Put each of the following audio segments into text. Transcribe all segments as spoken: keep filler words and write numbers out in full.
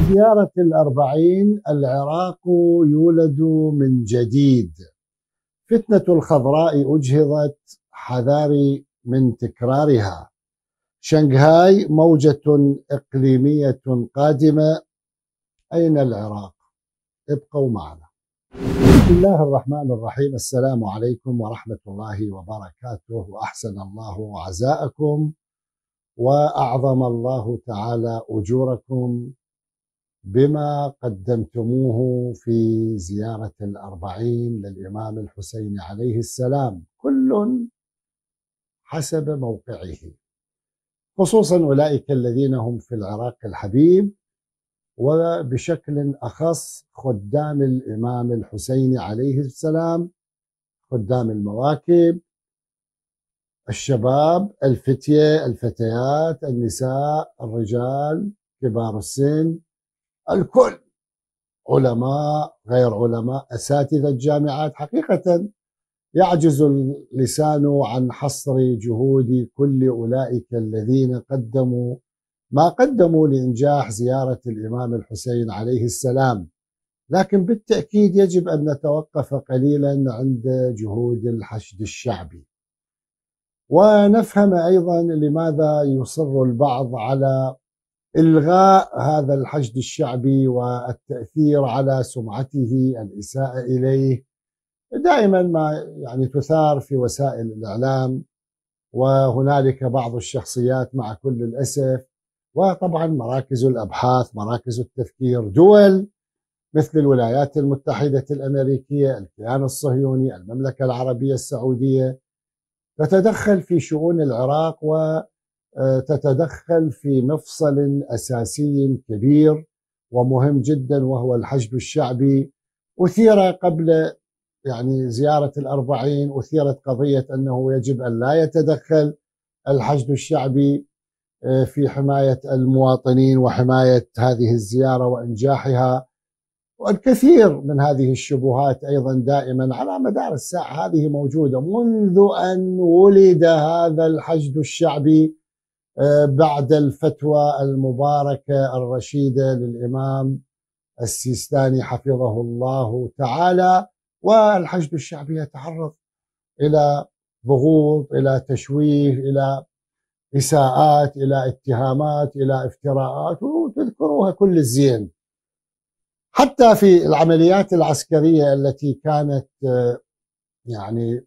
زيارة الأربعين العراق يولد من جديد. فتنة الخضراء أجهضت حذاري من تكرارها. شنغهاي موجة إقليمية قادمة. أين العراق؟ ابقوا معنا. بسم الله الرحمن الرحيم. السلام عليكم ورحمة الله وبركاته، وأحسن الله عزاءكم وأعظم الله تعالى أجوركم بما قدمتموه في زيارة الأربعين للإمام الحسين عليه السلام، كل حسب موقعه، خصوصا أولئك الذين هم في العراق الحبيب، وبشكل أخص خدام الإمام الحسين عليه السلام، خدام المواكب، الشباب، الفتية، الفتيات، النساء، الرجال، كبار السن، الكل، علماء، غير علماء، أساتذة الجامعات. حقيقة يعجز اللسان عن حصر جهود كل أولئك الذين قدموا ما قدموا لإنجاح زيارة الإمام الحسين عليه السلام، لكن بالتأكيد يجب أن نتوقف قليلا عند جهود الحشد الشعبي، ونفهم أيضا لماذا يصر البعض على إلغاء هذا الحشد الشعبي والتأثير على سمعته، الإساءة إليه. دائما ما يعني تثار في وسائل الإعلام، وهنالك بعض الشخصيات مع كل الأسف، وطبعا مراكز الأبحاث، مراكز التفكير، دول مثل الولايات المتحدة الأمريكية، الكيان الصهيوني، المملكة العربية السعودية، تتدخل في شؤون العراق وتتدخل في مفصل أساسي كبير ومهم جدا، وهو الحشد الشعبي. أثير قبل يعني زيارة الأربعين أثيرت قضية أنه يجب أن لا يتدخل الحشد الشعبي في حماية المواطنين وحماية هذه الزيارة وإنجاحها، والكثير من هذه الشبهات أيضا دائما على مدار الساعة هذه موجودة منذ أن ولد هذا الحشد الشعبي بعد الفتوى المباركة الرشيدة للإمام السيستاني حفظه الله تعالى. والحشد الشعبي يتعرض إلى ضغوط، إلى تشويه، إلى إساءات، إلى اتهامات، إلى افتراءات، وتذكروها كل الزين. حتى في العمليات العسكرية التي كانت يعني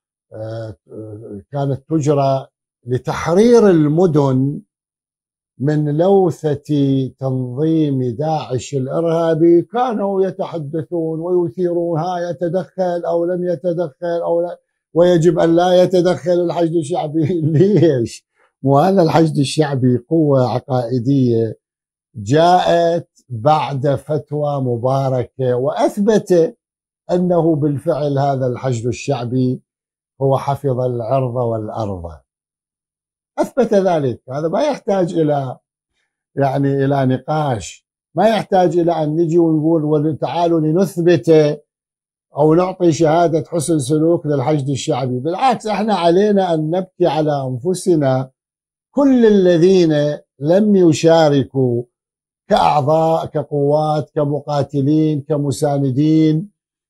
كانت تجرى لتحرير المدن من لوثة تنظيم داعش الإرهابي، كانوا يتحدثون ويثيرون ها يتدخل أو لم يتدخل أو لا، ويجب أن لا يتدخل الحشد الشعبي. ليش؟ وهذا الحشد الشعبي قوة عقائدية جاءت بعد فتوى مباركة، وأثبت أنه بالفعل هذا الحشد الشعبي هو حفظ العرض والأرض، أثبت ذلك. هذا ما يحتاج إلى يعني إلى نقاش، ما يحتاج إلى أن نجي ونقول تعالوا لنثبت أو نعطي شهادة حسن سلوك للحشد الشعبي. بالعكس، احنا علينا أن نبكي على أنفسنا كل الذين لم يشاركوا كأعضاء، كقوات، كمقاتلين، كمساندين،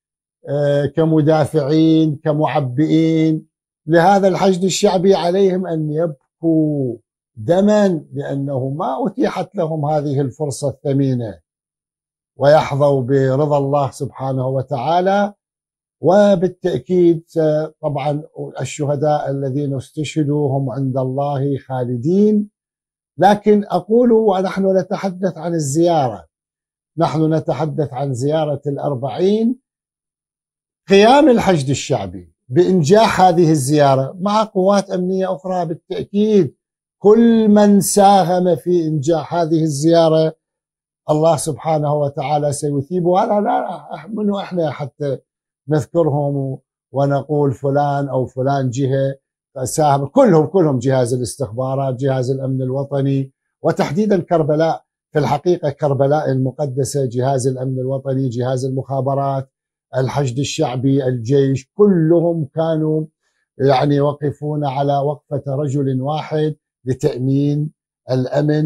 كمدافعين، كمعبئين لهذا الحشد الشعبي. عليهم أن يبكوا دما لأنه ما أتيحت لهم هذه الفرصة الثمينة، ويحظوا برضا الله سبحانه وتعالى. وبالتأكيد طبعا الشهداء الذين استشهدوا هم عند الله خالدين. لكن أقول ونحن نتحدث عن الزيارة، نحن نتحدث عن زيارة الأربعين، قيام الحشد الشعبي بإنجاح هذه الزيارة مع قوات أمنية أخرى. بالتأكيد كل من ساهم في إنجاح هذه الزيارة الله سبحانه وتعالى سيثيبه. لا لا منه إحنا حتى نذكرهم ونقول فلان أو فلان جهة ساهم، كلهم كلهم جهاز الاستخبارات، جهاز الأمن الوطني، وتحديدا كربلاء. في الحقيقة كربلاء المقدسة، جهاز الأمن الوطني، جهاز المخابرات، الحشد الشعبي، الجيش، كلهم كانوا يعني يوقفون على وقفة رجل واحد لتأمين الأمن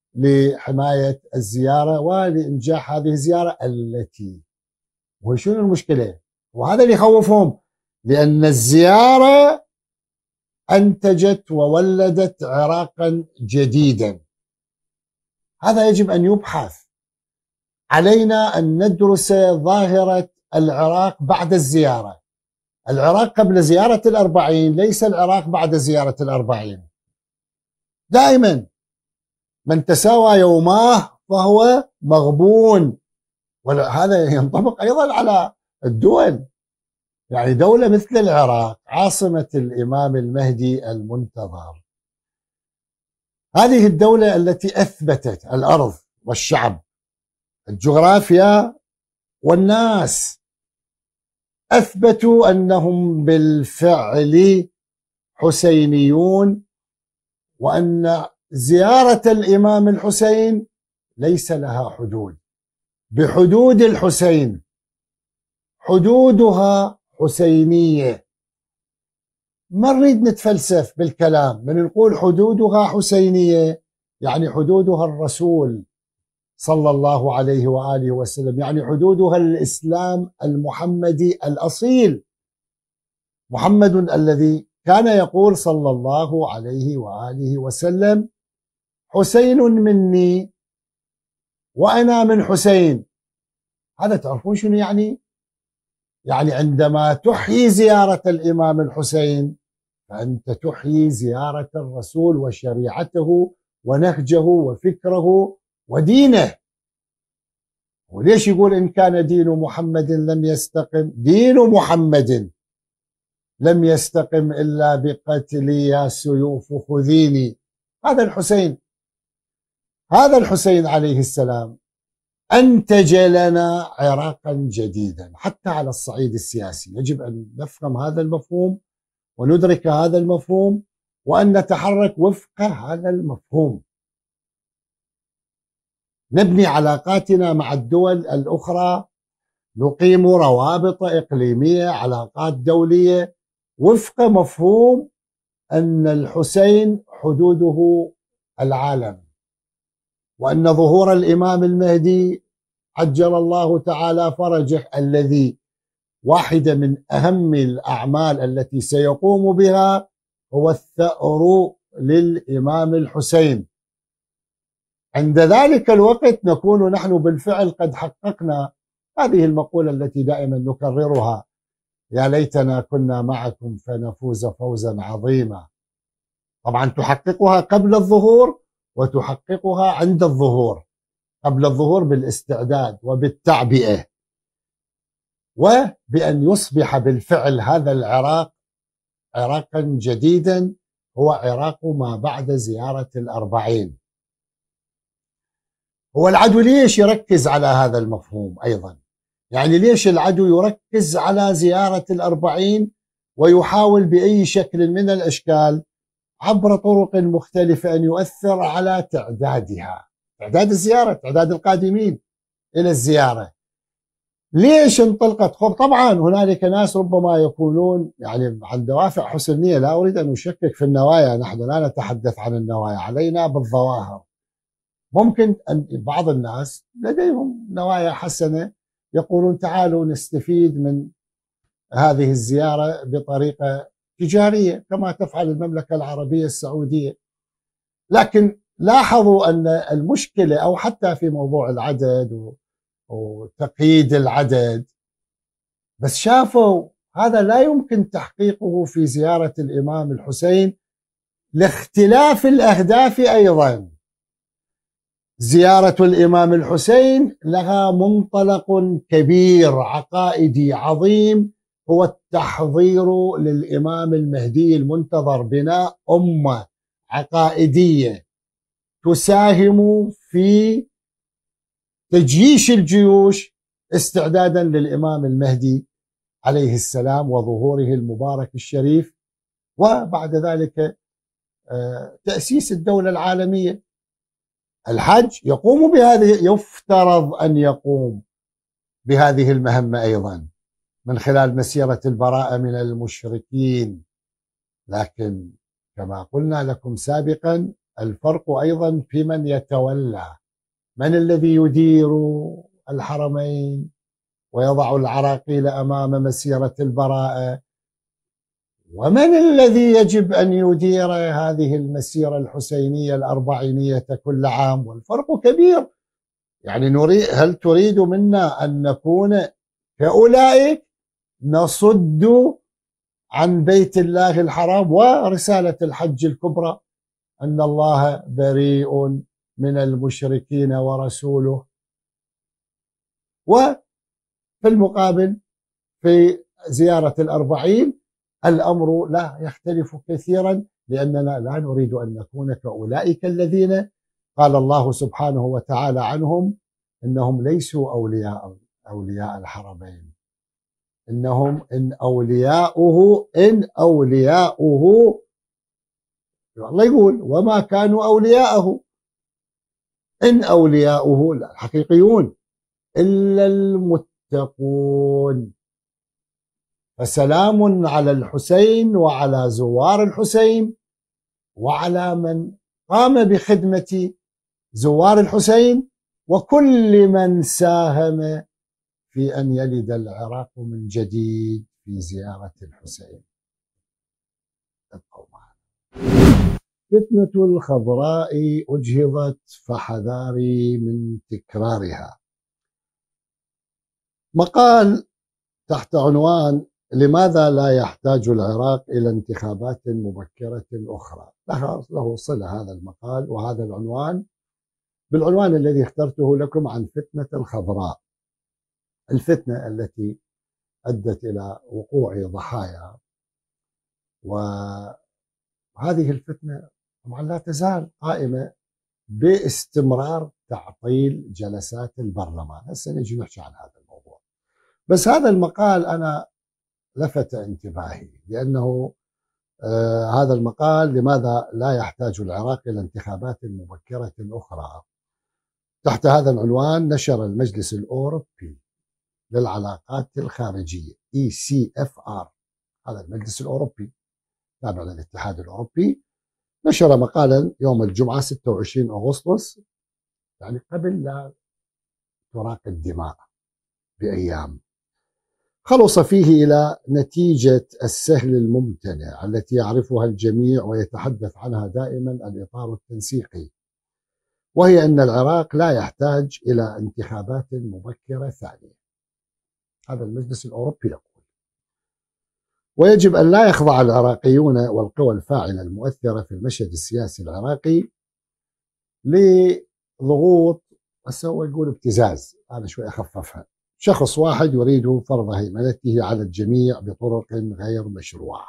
لحماية الزيارة ولإنجاح هذه الزيارة التي، وشنو المشكلة؟ وهذا اللي يخوفهم، لأن الزيارة أنتجت وولدت عراقا جديدا. هذا يجب أن يبحث. علينا أن ندرس ظاهرة العراق بعد الزيارة. العراق قبل زيارة الأربعين ليس العراق بعد زيارة الأربعين. دائما من تساوى يوماه فهو مغبون، وهذا ينطبق أيضا على الدول. يعني دولة مثل العراق عاصمة الإمام المهدي المنتظر، هذه الدولة التي أثبتت الأرض والشعب، الجغرافيا والناس، أثبتوا أنهم بالفعل حسينيون، وأن زيارة الإمام الحسين ليس لها حدود، بحدود الحسين، حدودها حسينية. ما نريد نتفلسف بالكلام، من نقول حدودها حسينية يعني حدودها الرسول صلى الله عليه وآله وسلم، يعني حدودها الإسلام المحمدي الأصيل، محمد الذي كان يقول صلى الله عليه وآله وسلم: حسين مني وأنا من حسين. هذا تعرفون شنو يعني؟ يعني عندما تحيي زيارة الإمام الحسين فأنت تحيي زيارة الرسول وشريعته ونهجه وفكره ودينه. وليش يقول إن كان دين محمد لم يستقم؟ دين محمد لم يستقم إلا بقتلي يا سيوف خذيني. هذا الحسين، هذا الحسين عليه السلام أنتج لنا عراقا جديدا. حتى على الصعيد السياسي يجب أن نفهم هذا المفهوم وندرك هذا المفهوم وأن نتحرك وفق هذا المفهوم. نبني علاقاتنا مع الدول الأخرى، نقيم روابط إقليمية، علاقات دولية، وفق مفهوم أن الحسين حدوده العالم، وأن ظهور الإمام المهدي عجل الله تعالى فرجه الذي واحدة من أهم الأعمال التي سيقوم بها هو الثأر للإمام الحسين. عند ذلك الوقت نكون نحن بالفعل قد حققنا هذه المقولة التي دائما نكررها: يا ليتنا كنا معكم فنفوز فوزا عظيما. طبعا تحققها قبل الظهور وتحققها عند الظهور. قبل الظهور بالاستعداد وبالتعبئة، وبأن يصبح بالفعل هذا العراق عراقا جديدا، هو عراق ما بعد زيارة الأربعين. هو العدو ليش يركز على هذا المفهوم أيضا؟ يعني ليش العدو يركز على زيارة الأربعين ويحاول بأي شكل من الأشكال عبر طرق مختلفة أن يؤثر على تعدادها، تعداد الزيارة، تعداد القادمين إلى الزيارة؟ ليش انطلقت؟ خب طبعا هنالك ناس ربما يكونون يعني عن دوافع حسنية، لا أريد أن أشكك في النوايا، نحن لا نتحدث عن النوايا، علينا بالظواهر. ممكن أن بعض الناس لديهم نوايا حسنة يقولون تعالوا نستفيد من هذه الزيارة بطريقة تجارية كما تفعل المملكة العربية السعودية. لكن لاحظوا أن المشكلة، أو حتى في موضوع العدد وتقييد العدد، بس شافوا هذا لا يمكن تحقيقه في زيارة الإمام الحسين لاختلاف الأهداف أيضا. زيارة الإمام الحسين لها منطلق كبير عقائدي عظيم، هو التحضير للإمام المهدي المنتظر، بناء أمة عقائدية تساهم في تجيش الجيوش استعدادا للإمام المهدي عليه السلام وظهوره المبارك الشريف، وبعد ذلك تأسيس الدولة العالمية. الحج يقوم بهذه، يفترض أن يقوم بهذه المهمة أيضا من خلال مسيرة البراءة من المشركين. لكن كما قلنا لكم سابقا، الفرق أيضا في من يتولى، من الذي يدير الحرمين ويضع العراقيل أمام مسيرة البراءة، ومن الذي يجب أن يدير هذه المسيرة الحسينية الأربعينية كل عام. والفرق كبير. يعني نريد، هل تريد منا أن نكون كأولئك نصد عن بيت الله الحرام ورسالة الحج الكبرى أن الله بريء من المشركين ورسوله، وفي المقابل في زيارة الأربعين الأمر لا يختلف كثيرا، لأننا لا نريد أن نكون كأولئك الذين قال الله سبحانه وتعالى عنهم إنهم ليسوا أولياء أولياء الحرمين، إنهم إن أولياؤه إن أولياؤه الله يقول وما كانوا أولياءه، إن أولياؤه الحقيقيون إلا المتقون. فسلام على الحسين وعلى زوار الحسين وعلى من قام بخدمة زوار الحسين وكل من ساهم في أن يلد العراق من جديد في زيارة الحسين. فتنة الخضراء أجهضت فحذاري من تكرارها. مقال تحت عنوان لماذا لا يحتاج العراق إلى انتخابات مبكرة أخرى. له صلة هذا المقال وهذا العنوان بالعنوان الذي اخترته لكم عن فتنة الخضراء، الفتنة التي أدت إلى وقوع ضحايا. وهذه الفتنة طبعا لا تزال قائمة باستمرار تعطيل جلسات البرلمان. هسه نجي نحكي عن هذا الموضوع، بس هذا المقال أنا لفت انتباهي لأنه آه هذا المقال لماذا لا يحتاج العراق إلى انتخابات مبكرة أخرى. تحت هذا العنوان نشر المجلس الأوروبي للعلاقات الخارجية إي سي إف آر، هذا المجلس الأوروبي تابع للاتحاد الأوروبي، نشر مقالا يوم الجمعة ستة وعشرين أغسطس، يعني قبل لا تراق الدماء بأيام، خلص فيه إلى نتيجة السهل الممتنع التي يعرفها الجميع ويتحدث عنها دائما الإطار التنسيقي، وهي أن العراق لا يحتاج إلى انتخابات مبكرة ثانية. هذا المجلس الأوروبي يقول، ويجب أن لا يخضع العراقيون والقوى الفاعلة المؤثرة في المشهد السياسي العراقي لضغوط، هسه هو يقول ابتزاز، هذا شوي أخففها، شخص واحد يريد فرض هيمنته على الجميع بطرق غير مشروعة.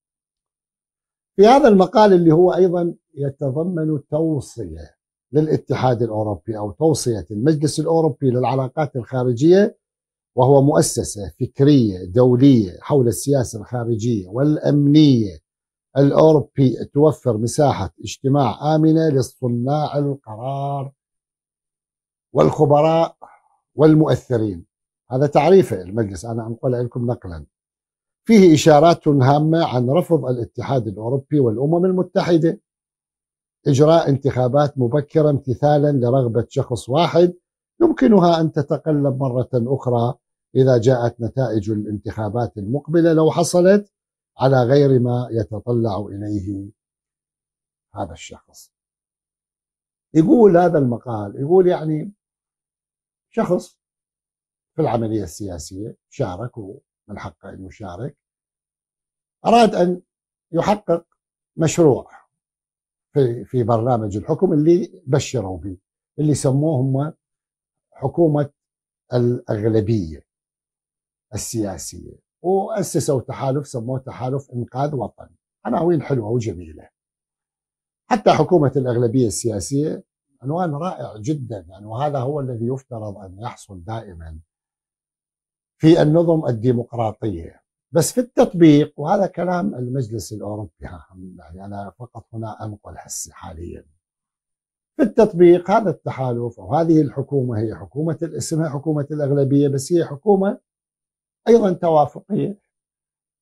في هذا المقال اللي هو أيضا يتضمن توصية للاتحاد الأوروبي أو توصية المجلس الأوروبي للعلاقات الخارجية، وهو مؤسسة فكرية دولية حول السياسة الخارجية والأمنية الأوروبي توفر مساحة اجتماع آمنة لصناع القرار والخبراء والمؤثرين. هذا تعريفه المجلس، أنا أنقل لكم نقلا. فيه إشارات هامة عن رفض الاتحاد الأوروبي والأمم المتحدة إجراء انتخابات مبكرة امتثالا لرغبة شخص واحد يمكنها أن تتقلب مرة أخرى إذا جاءت نتائج الانتخابات المقبلة لو حصلت على غير ما يتطلع إليه هذا الشخص. يقول هذا المقال، يقول يعني شخص في العملية السياسية شارك ومن حقه أن يشارك، أراد أن يحقق مشروع في في برنامج الحكم اللي بشروا به، اللي سموه هم حكومة الأغلبية السياسية، وأسسوا تحالف سموه تحالف إنقاذ وطن. عناوين حلوة وجميلة. حتى حكومة الأغلبية السياسية عنوان رائع جدا، يعني وهذا هو الذي يفترض أن يحصل دائما في النظم الديمقراطية. بس في التطبيق، وهذا كلام المجلس الأوروبي، يعني أنا فقط هنا أنقل حسي حاليا، في التطبيق هذا التحالف أو هذه الحكومة هي حكومة اسمها حكومة الأغلبية، بس هي حكومة أيضا توافقية،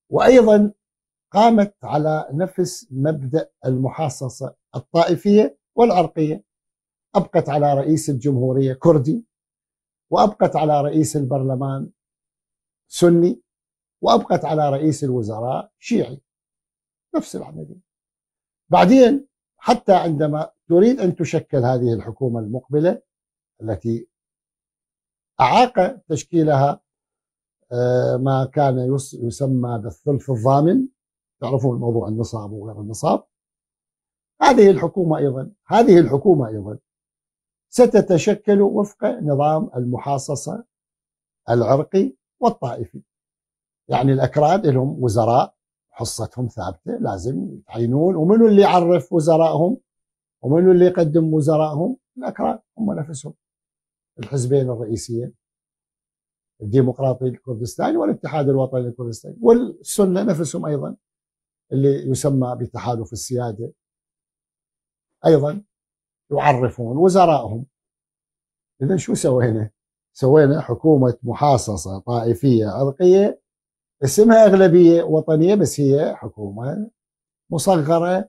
وأيضا قامت على نفس مبدأ المحاصصة الطائفية والعرقية. أبقت على رئيس الجمهورية كردي، وأبقت على رئيس البرلمان سني، وأبقت على رئيس الوزراء شيعي. نفس العملية. بعدين حتى عندما تريد أن تشكل هذه الحكومة المقبلة التي أعاق تشكيلها ما كان يسمى بالثلث الضامن، تعرفون موضوع النصاب وغير النصاب، هذه الحكومة أيضا هذه الحكومة أيضا ستتشكل وفق نظام المحاصصة العرقي والطائفي. يعني الأكراد لهم وزراء حصتهم ثابتة لازم يتعينون، ومنو اللي يعرف وزرائهم ومنو اللي يقدم وزرائهم؟ الأكراد هم نفسهم، الحزبين الرئيسيين، الديمقراطي الكردستاني والاتحاد الوطني الكردستاني، والسنة نفسهم أيضا اللي يسمى بتحالف السيادة أيضا يعرفون وزرائهم. إذن شو سوينا؟ سوينا حكومة محاصصة طائفية عرقية اسمها أغلبية وطنية، بس هي حكومة مصغرة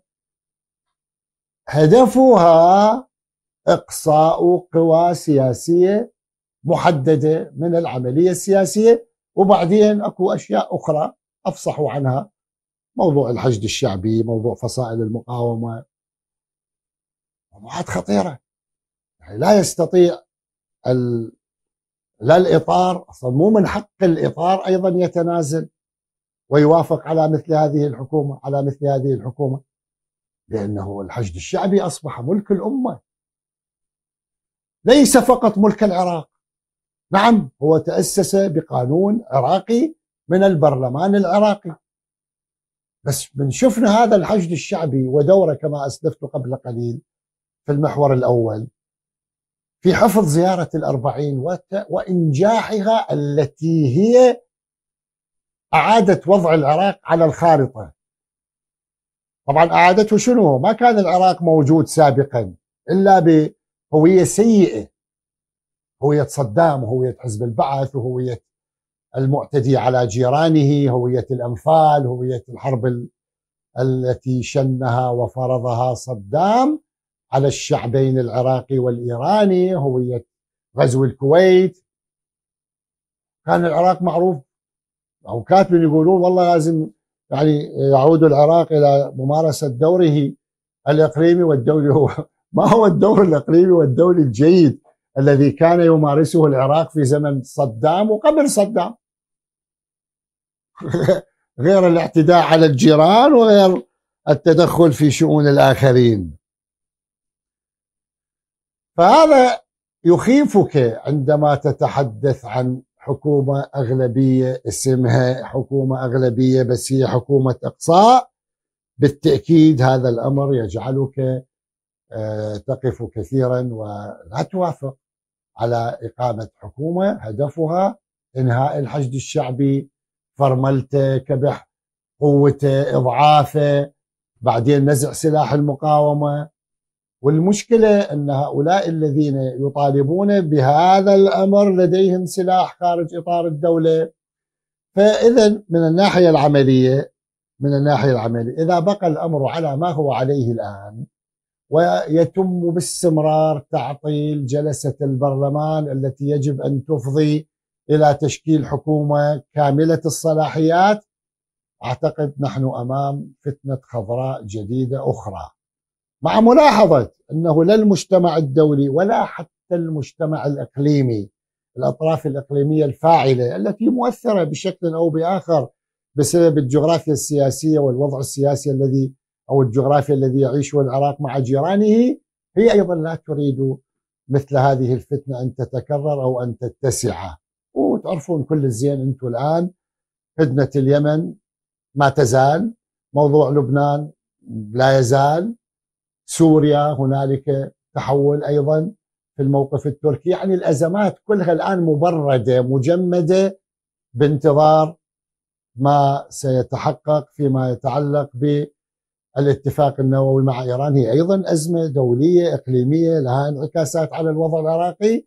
هدفها إقصاء قوى سياسية محددة من العملية السياسية. وبعدين أكو أشياء أخرى أفصحوا عنها، موضوع الحشد الشعبي، موضوع فصائل المقاومة، موضوعات خطيرة. يعني لا يستطيع ال... لا الإطار أصلا، مو من حق الإطار أيضا يتنازل ويوافق على مثل هذه الحكومة على مثل هذه الحكومة لأنه الحشد الشعبي أصبح ملك الأمة، ليس فقط ملك العراق. نعم، هو تأسس بقانون عراقي من البرلمان العراقي، بس من شفنا هذا الحشد الشعبي ودوره كما أسلفت قبل قليل في المحور الأول في حفظ زيارة الأربعين وإنجاحها التي هي أعادت وضع العراق على الخارطة. طبعا أعادته شنو؟ ما كان العراق موجود سابقا إلا بهوية سيئة، هوية صدام وهوية حزب البعث وهوية المعتدي على جيرانه، هوية الأنفال، هوية الحرب التي شنها وفرضها صدام على الشعبين العراقي والإيراني، هوية غزو الكويت. كان العراق معروف، أو كاتبين يقولون والله لازم يعني يعود العراق إلى ممارسة دوره الإقليمي والدولي. هو ما هو الدور الإقليمي والدولي الجيد الذي كان يمارسه العراق في زمن صدام وقبل صدام؟ غير الاعتداء على الجيران وغير التدخل في شؤون الآخرين. فهذا يخيفك عندما تتحدث عن حكومة أغلبية اسمها حكومة أغلبية بس هي حكومة إقصاء. بالتأكيد هذا الأمر يجعلك تقف كثيرا ولا توافق على إقامة حكومة هدفها إنهاء الحشد الشعبي، فرملته، كبح قوته، إضعافه، بعدين نزع سلاح المقاومة. والمشكلة أن هؤلاء الذين يطالبون بهذا الأمر لديهم سلاح خارج إطار الدولة. فإذا من الناحية العملية من الناحية العملية إذا بقى الأمر على ما هو عليه الآن ويتم باستمرار تعطيل جلسة البرلمان التي يجب أن تفضي إلى تشكيل حكومة كاملة الصلاحيات، أعتقد نحن أمام فتنة خضراء جديدة أخرى، مع ملاحظة أنه لا المجتمع الدولي ولا حتى المجتمع الإقليمي، الأطراف الإقليمية الفاعلة التي مؤثرة بشكل أو بآخر بسبب الجغرافيا السياسية والوضع السياسي الذي أو الجغرافيا الذي يعيشه العراق مع جيرانه، هي أيضا لا تريد مثل هذه الفتنة أن تتكرر أو أن تتسع. وتعرفون كل الزين أنتم الآن فتنة اليمن ما تزال، موضوع لبنان لا يزال، سوريا هنالك تحول أيضا في الموقف التركي. يعني الأزمات كلها الآن مبردة مجمدة بانتظار ما سيتحقق فيما يتعلق بالاتفاق النووي مع إيران. هي أيضا أزمة دولية إقليمية لها انعكاسات على الوضع العراقي.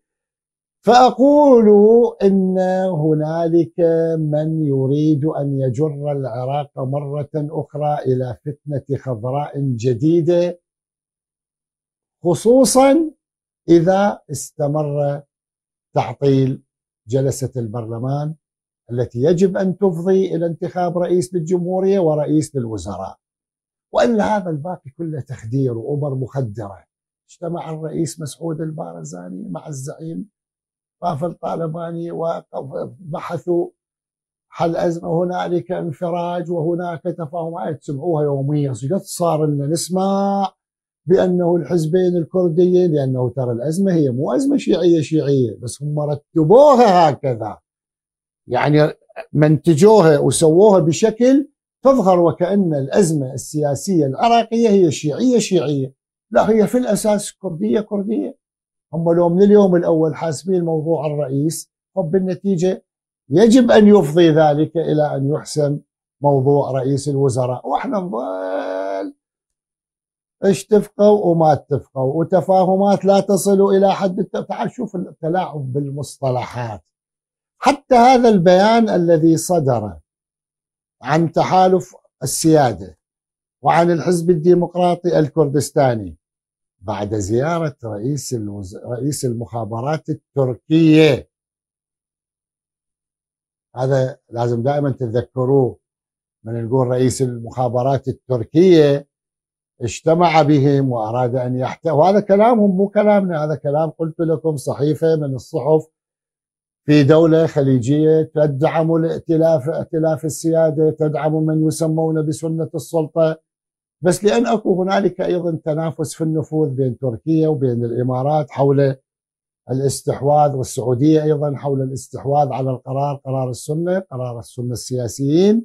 فأقول إن هنالك من يريد أن يجر العراق مرة أخرى إلى فتنة خضراء جديدة خصوصا إذا استمر تعطيل جلسة البرلمان التي يجب أن تفضي إلى انتخاب رئيس للجمهورية ورئيس للوزراء. وإلا هذا الباقي كله تخدير وأمر مخدرة. اجتمع الرئيس مسعود البارزاني مع الزعيم غافل طالباني وبحثوا حل أزمة، هنالك انفراج وهناك تفاهمات، تسمعوها يوميا. قد صار لنا نسمع بأنه الحزبين الكرديين، لأنه ترى الأزمة هي مو أزمة شيعية شيعية بس، هم رتبوها هكذا، يعني منتجوها وسووها بشكل تظهر وكأن الأزمة السياسية العراقية هي شيعية شيعية، لا هي في الأساس كردية كردية. هم لو من اليوم الأول حاسبين موضوع الرئيس، فبالنتيجة يجب أن يفضي ذلك إلى أن يحسم موضوع رئيس الوزراء، وإحنا نظل اتفقوا وما اتفقوا وتفاهمات لا تصل إلى حد. تعال شوف التلاعب بالمصطلحات. حتى هذا البيان الذي صدر عن تحالف السيادة وعن الحزب الديمقراطي الكردستاني بعد زيارة رئيس الوز... رئيس المخابرات التركية، هذا لازم دائما تتذكروه، من نقول رئيس المخابرات التركية اجتمع بهم وأراد أن يحتوي، وهذا كلامهم مو كلامنا، هذا كلام قلت لكم صحيفة من الصحف في دولة خليجية تدعم الائتلاف، ائتلاف السيادة، تدعم من يسمون بسنة السلطة، بس لأن أكو هنالك أيضا تنافس في النفوذ بين تركيا وبين الإمارات حول الاستحواذ، والسعودية أيضا حول الاستحواذ على القرار، قرار السنة، قرار السنة السياسيين.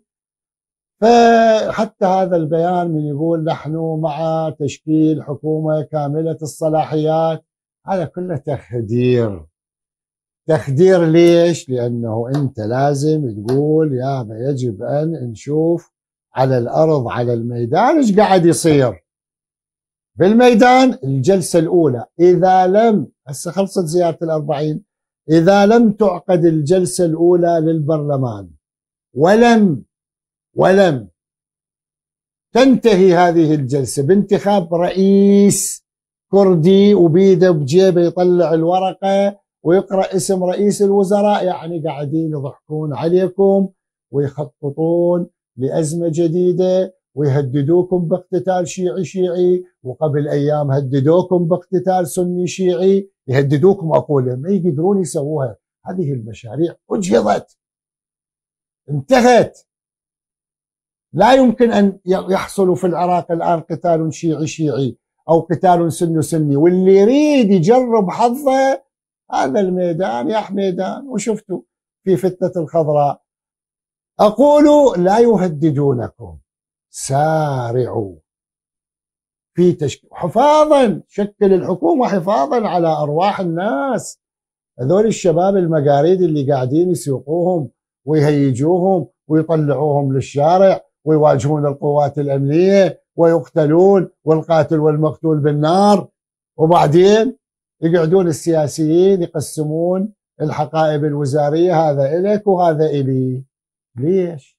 فحتى هذا البيان من يقول نحن مع تشكيل حكومة كاملة الصلاحيات، هذا كله تخدير. تخدير ليش؟ لأنه أنت لازم تقول يا ما يجب أن نشوف على الأرض على الميدان إيش قاعد يصير. بالميدان الجلسة الأولى إذا لم، هسه خلصت زيارة الأربعين، إذا لم تعقد الجلسة الأولى للبرلمان ولم ولم تنتهي هذه الجلسة بانتخاب رئيس كردي وبيده بجيبه يطلع الورقة ويقرأ اسم رئيس الوزراء، يعني قاعدين يضحكون عليكم ويخططون لأزمة جديدة ويهددوكم باقتتال شيعي شيعي، وقبل أيام هددوكم باقتتال سني شيعي، يهددوكم أقول ما يقدرون يسووها. هذه المشاريع أجهضت انتهت، لا يمكن أن يحصل في العراق الآن قتال شيعي شيعي أو قتال سني سني، واللي يريد يجرب حظه هذا الميدان يا حميدان. وشفتوا في فتنة الخضراء أقول لا يهددونكم، سارعوا في تشكيل حفاظا، شكل الحكومة حفاظا على أرواح الناس. هذول الشباب المقاريد اللي قاعدين يسوقوهم ويهيجوهم ويطلعوهم للشارع ويواجهون القوات الأمنية ويقتلون والقاتل والمقتول بالنار، وبعدين يقعدون السياسيين يقسمون الحقائب الوزارية، هذا إليك وهذا إلي. ليش؟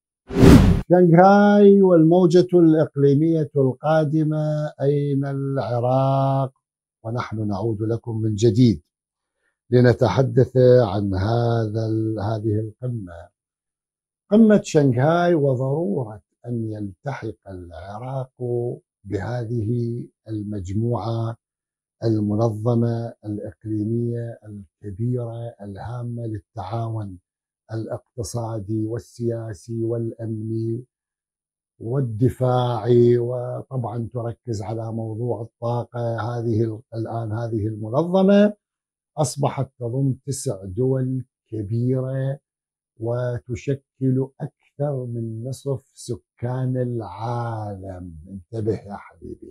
شنغهاي والموجة الإقليمية القادمة، أين العراق؟ ونحن نعود لكم من جديد لنتحدث عن هذا هذه القمة، قمة شنغهاي، وضرورة أن يلتحق العراق بهذه المجموعة المنظمة الإقليمية الكبيرة الهامة للتعاون الاقتصادي والسياسي والأمني والدفاعي، وطبعا تركز على موضوع الطاقة. هذه الآن هذه المنظمة أصبحت تضم تسع دول كبيرة وتشكل أكثر من نصف سكان العالم. انتبه يا حبيبي،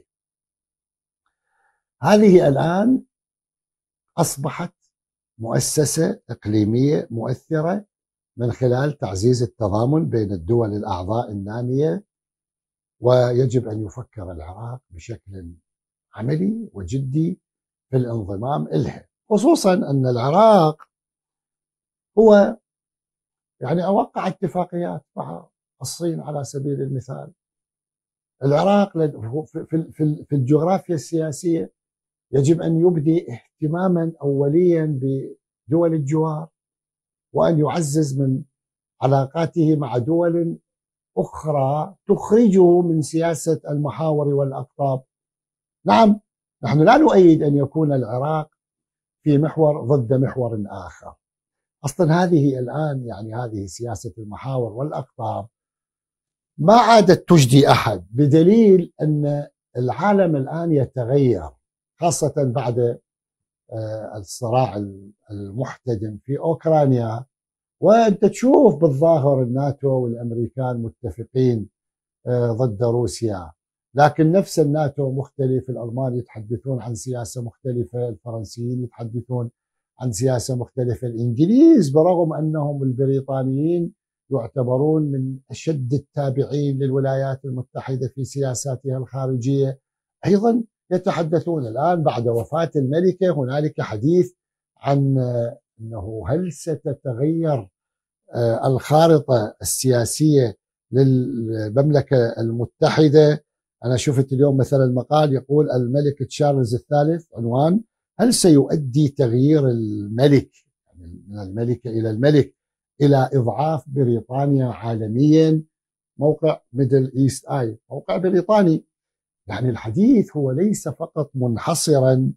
هذه الآن أصبحت مؤسسة إقليمية مؤثرة من خلال تعزيز التضامن بين الدول الأعضاء النامية، ويجب أن يفكر العراق بشكل عملي وجدي في الانضمام إلها، خصوصا أن العراق هو يعني أوقع اتفاقيات مع الصين على سبيل المثال. العراق في الجغرافيا السياسية يجب أن يبدي اهتماما أوليا بدول الجوار، وأن يعزز من علاقاته مع دول أخرى تخرجه من سياسة المحاور والأقطاب. نعم، نحن لا نؤيد أن يكون العراق في محور ضد محور آخر. أصلا هذه الآن يعني هذه سياسة المحاور والأقطاب ما عادت تجدي أحد، بدليل أن العالم الآن يتغير، خاصة بعد الصراع المحتدم في أوكرانيا. وأنت تشوف بالظاهر الناتو والأمريكان متفقين ضد روسيا، لكن نفس الناتو مختلف، الألمان يتحدثون عن سياسة مختلفة، الفرنسيين يتحدثون عن سياسة مختلفة، الإنجليز برغم أنهم البريطانيين يعتبرون من أشد التابعين للولايات المتحدة في سياساتها الخارجية، أيضا يتحدثون. الآن بعد وفاة الملكة هنالك حديث عن أنه هل ستتغير الخارطة السياسية للمملكة المتحدة. أنا شفت اليوم مثلا المقال يقول الملك تشارلز الثالث عنوان: هل سيؤدي تغيير الملك من الملكة إلى الملك إلى إضعاف بريطانيا عالميا؟ موقع ميدل إيست آي، موقع بريطاني. يعني الحديث هو ليس فقط منحصرا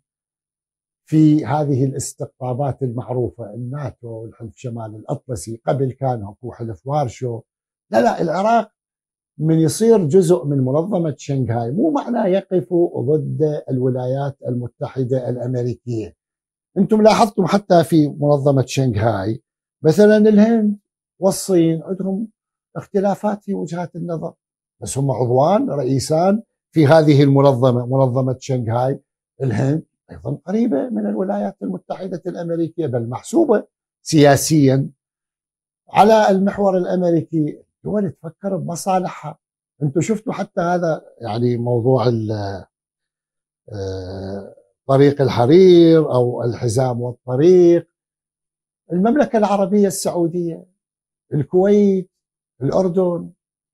في هذه الاستقطابات المعروفة، الناتو والحلف شمال الأطلسي، قبل كان هو حلف وارشو. لا لا، العراق من يصير جزء من منظمة شنغهاي مو معناه يقف ضد الولايات المتحدة الأمريكية. أنتم لاحظتم حتى في منظمة شنغهاي مثلا الهند والصين عندهم اختلافات في وجهات النظر، بس هم عضوان رئيسان في هذه المنظمة، منظمة شنغهاي. الهند أيضا قريبة من الولايات المتحدة الأمريكية، بل محسوبة سياسيا على المحور الأمريكي. دول تفكر بمصالحها. أنتم شفتوا حتى هذا يعني موضوع طريق الحرير أو الحزام والطريق، المملكة العربية السعودية، الكويت، الأردن،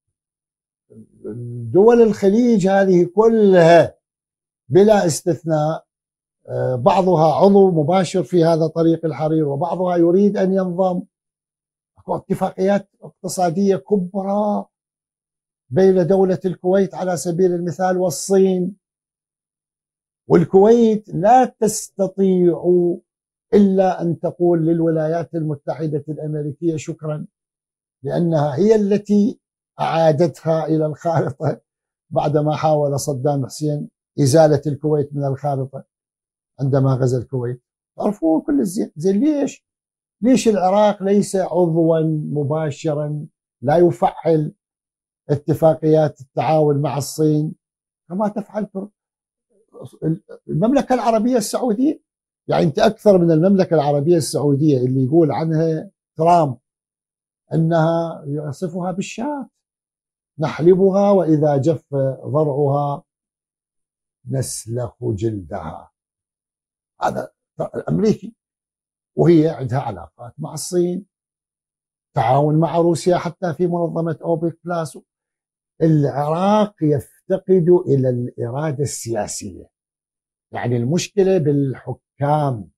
دول الخليج هذه كلها بلا استثناء بعضها عضو مباشر في هذا طريق الحرير، وبعضها يريد أن ينضم. اتفاقيات اقتصادية كبرى بين دولة الكويت على سبيل المثال والصين، والكويت لا تستطيع إلا أن تقول للولايات المتحدة الأمريكية شكرا، لأنها هي التي أعادتها إلى الخارطة بعدما حاول صدام حسين إزالة الكويت من الخارطة عندما غزا الكويت. تعرفون كل الزين. زين ليش؟ ليش العراق ليس عضوا مباشرا، لا يفعل اتفاقيات التعاون مع الصين كما تفعل المملكة العربية السعودية؟ يعني أنت أكثر من المملكة العربية السعودية اللي يقول عنها ترامب أنها يصفها بالشاة، نحلبها وإذا جف ضرعها نسلخ جلدها. هذا الأمريكي، وهي عندها علاقات مع الصين، تعاون مع روسيا حتى في منظمة أوبك بلاس. العراق يفتقد إلى الإرادة السياسية، يعني المشكلة بالحكام،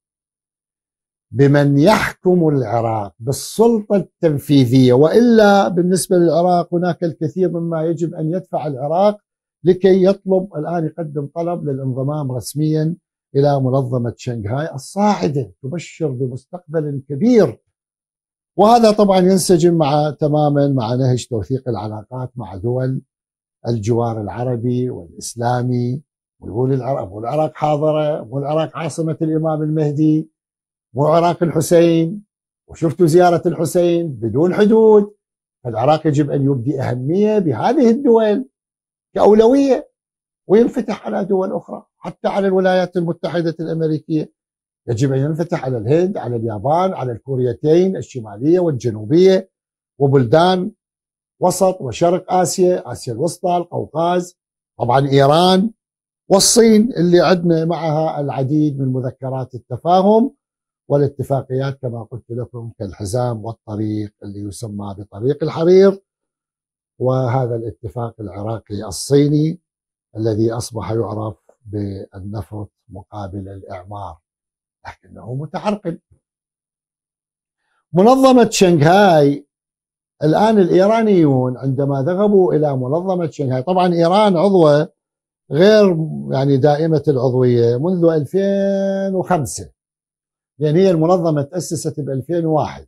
بمن يحكم العراق، بالسلطة التنفيذية. وإلا بالنسبة للعراق هناك الكثير مما يجب أن يدفع العراق لكي يطلب الآن، يقدم طلب للانضمام رسميا إلى منظمة شنغهاي الصاعدة تبشر بمستقبل كبير. وهذا طبعا ينسجم مع تماما مع نهج توثيق العلاقات مع دول الجوار العربي والإسلامي. ويقول العراق، والعراق حاضرة، والعراق عاصمة الإمام المهدي، وعراق الحسين، وشفتوا زيارة الحسين بدون حدود. فالعراق يجب أن يبدي أهمية بهذه الدول كأولوية، وينفتح على دول أخرى، حتى على الولايات المتحدة الأمريكية. يجب أن ينفتح على الهند، على اليابان، على الكوريتين الشمالية والجنوبية، وبلدان وسط وشرق آسيا، آسيا الوسطى، القوقاز، طبعا إيران والصين اللي عندنا معها العديد من مذكرات التفاهم والاتفاقيات كما قلت لكم، كالحزام والطريق اللي يسمى بطريق الحرير، وهذا الاتفاق العراقي الصيني الذي أصبح يعرف بالنفط مقابل الإعمار، لكنه متعرقل. منظمة شنغهاي الآن، الإيرانيون عندما ذهبوا إلى منظمة شنغهاي، طبعا إيران عضوة غير يعني دائمة العضوية منذ ألفين وخمسة، لأن هي المنظمة تأسست ب ألفين وواحد،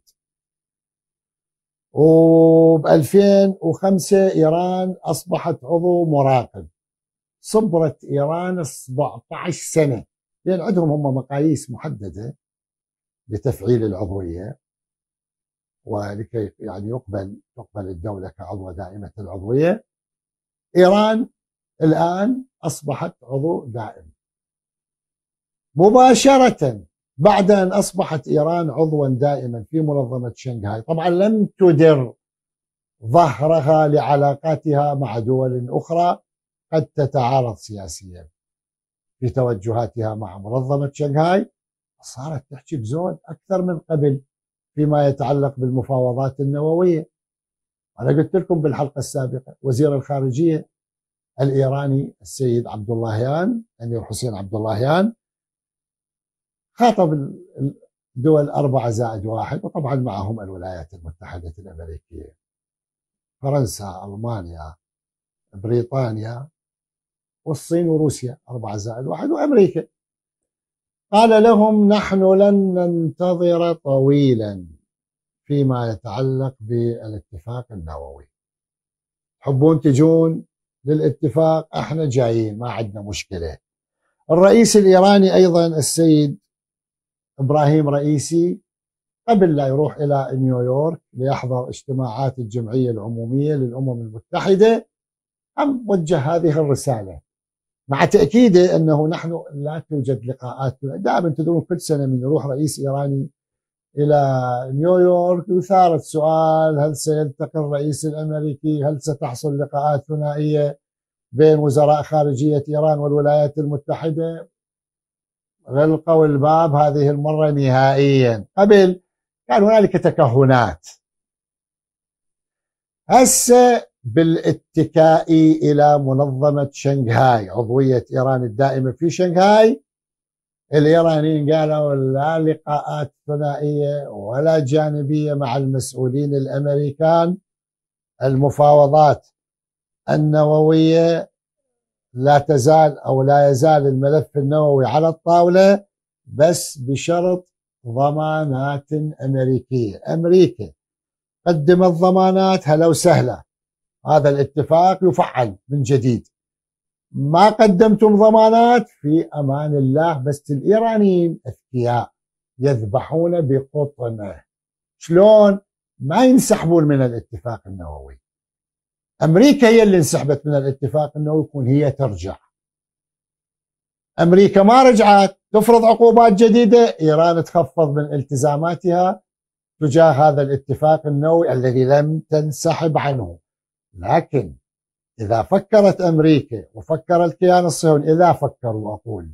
وب ألفين وخمسة إيران أصبحت عضو مراقب. صبرت إيران سبعة عشر سنة، لأن عندهم هم مقاييس محددة لتفعيل العضوية، ولكي يعني يقبل تقبل الدولة كعضوة دائمة العضوية. إيران الآن أصبحت عضو دائم مباشرة بعد أن أصبحت إيران عضوا دائما في منظمة شنغهاي. طبعا لم تدر ظهرها لعلاقاتها مع دول أخرى قد تتعارض سياسيا في توجهاتها مع منظمة شنغهاي، صارت تحكي بزود أكثر من قبل فيما يتعلق بالمفاوضات النووية. أنا قلت لكم بالحلقة السابقة وزير الخارجية الإيراني السيد عبد اللهيان، أمير حسين عبد اللهيان، خاطب الدول أربعة زائد واحد، وطبعا معهم الولايات المتحدة الأمريكية، فرنسا، ألمانيا، بريطانيا، والصين وروسيا، أربعة زائد واحد، وأمريكا. قال لهم: نحن لن ننتظر طويلا فيما يتعلق بالاتفاق النووي، تحبون تجون للاتفاق احنا جايين، ما عندنا مشكلة. الرئيس الإيراني أيضا السيد إبراهيم رئيسي قبل لا يروح إلى نيويورك ليحضر اجتماعات الجمعية العمومية للأمم المتحدة، هم وجه هذه الرسالة مع تأكيده أنه نحن لا توجد لقاءات. دائما تدرون كل سنة من يروح رئيس إيراني إلى نيويورك يثار السؤال: هل سيلتقي الرئيس الأمريكي؟ هل ستحصل لقاءات ثنائية بين وزراء خارجية إيران والولايات المتحدة؟ غلقوا الباب هذه المرة نهائيا. قبل كان هنالك تكهنات، هسه بالاتكاء إلى منظمة شنغهاي، عضوية إيران الدائمة في شنغهاي، الإيرانيين قالوا لا لقاءات ثنائية ولا جانبية مع المسؤولين الأمريكان. المفاوضات النووية لا تزال أو لا يزال الملف النووي على الطاولة، بس بشرط ضمانات أمريكية. أمريكا قدمت ضمانات، هلا وسهلا، هذا الاتفاق يفعل من جديد. ما قدمتم ضمانات، في أمان الله. بس الإيرانيين أذكياء يذبحون بقطنه. شلون؟ ما ينسحبون من الاتفاق النووي. أمريكا هي اللي انسحبت من الاتفاق النووي، يكون هي ترجع. أمريكا ما رجعت، تفرض عقوبات جديدة، إيران تخفض من التزاماتها تجاه هذا الاتفاق النووي الذي لم تنسحب عنه. لكن إذا فكرت أمريكا وفكر الكيان الصهيوني، إذا فكروا أقول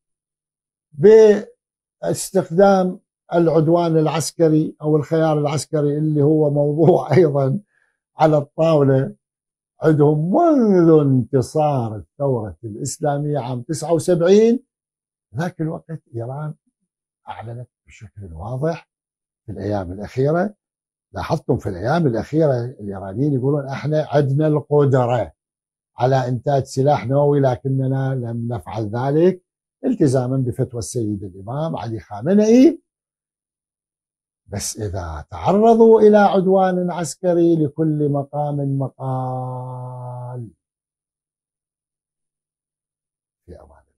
باستخدام العدوان العسكري أو الخيار العسكري اللي هو موضوع أيضا على الطاولة عندهم منذ انتصار الثورة الإسلامية عام تسعة وسبعين، ذاك الوقت إيران أعلنت بشكل واضح في الأيام الأخيرة. لاحظتم في الأيام الأخيرة الإيرانيين يقولون احنا عندنا القدرة على إنتاج سلاح نووي، لكننا لم نفعل ذلك التزاما بفتوى السيد الإمام علي خامنئي. بس إذا تعرضوا إلى عدوان عسكري لكل مقام مقال. في أمان.